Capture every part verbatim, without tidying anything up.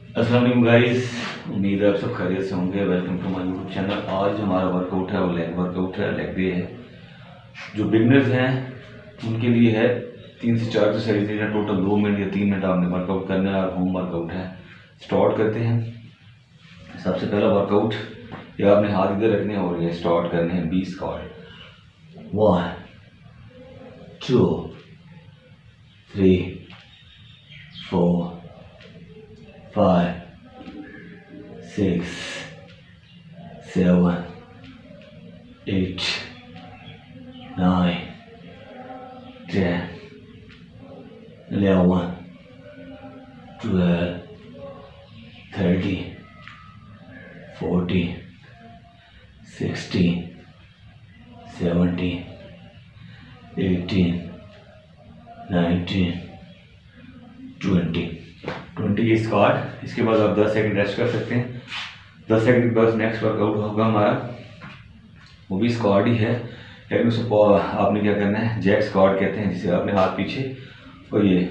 अस्सलाम वालेकुम गाइस, उम्मीद है आप सब खैरियत से होंगे। Welcome to my YouTube channel. आज हमारा वर्कआउट है वो लेग वर्कआउट है, लेग डे है। जो बिगनर्स हैं उनके लिए है। तीन से चार एक्सरसाइज है, टोटल दो मिनट या तीन मिनट आपने वर्कआउट करना है और होम वर्कआउट है। स्टार्ट करते हैं। सबसे पहला वर्कआउट, ये आपने हाथ इधर रखने हैं और ये स्टार्ट करने हैं बीस squat. One two three four five, six, seven, eight, nine, ten, eleven, twelve, thirteen, fourteen, sixteen, seventeen, eighteen, nineteen, twenty. Twenty की स्क्वाट। इसके बाद आप दस सेकंड रेस्ट कर सकते हैं। दस सेकंड के बाद नेक्स्ट वर्कआउट होगा हमारा, वो भी स्क्वाट ही है, लेकिन उसे आपने क्या करना है, जैक स्क्वाट कहते हैं, जिसे आपने हाथ पीछे और ये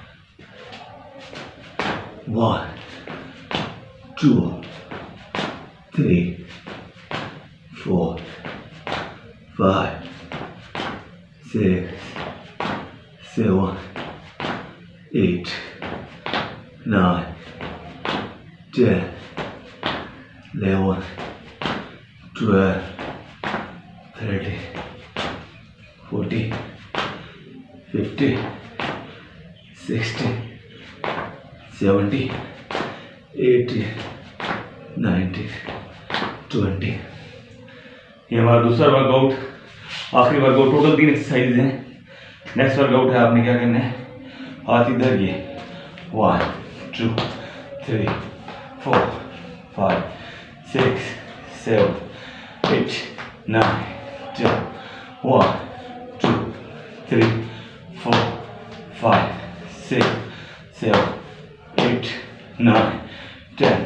one two three four five six seven eight nine, ten, eleven, twelve, thirteen, fourteen, fifteen, sixteen, seventeen, eighteen, nineteen, twenty। ये हमारा दूसरा वर्कआउट, आखिरी वर्कआउट। टोटल तीन एक्सरसाइज हैं। नेक्स्ट वर्कआउट है, आपने क्या करना है, हाथ इधर, ये one two three four five six seven eight nine ten one two three four five six seven eight nine ten.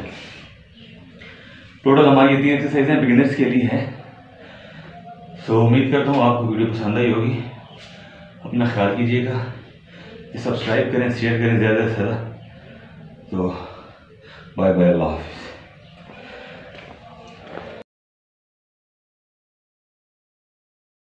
Total हमारी ये तीन एक्सरसाइज हैं, बिगिनर्स के लिए है। सो उम्मीद करता हूँ आपको वीडियो पसंद आई होगी। अपना ख्याल कीजिएगा, सब्सक्राइब करें, शेयर करें ज़्यादा से ज़्यादा। तो बाय बाय, अल्लाह हाफ़िज़।